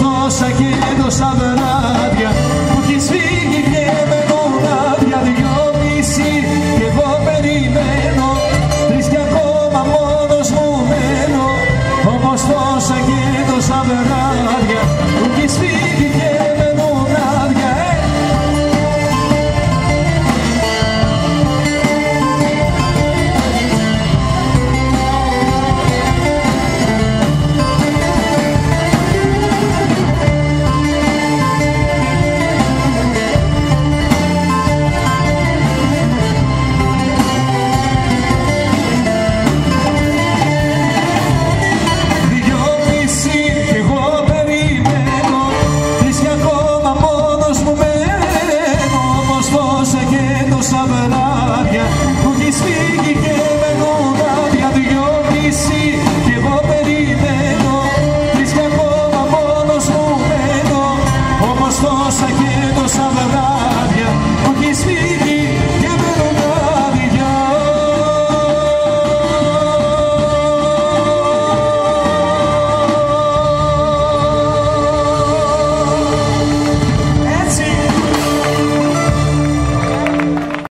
τόσα και τόσα βράδια που έχεις φύγει και μένουν άδεια. 2,5 κι εγώ περιμένω, 3 κι ακόμα μόνος μου μένω. Όμως τόσα και τόσα βράδια που έχεις φύγει και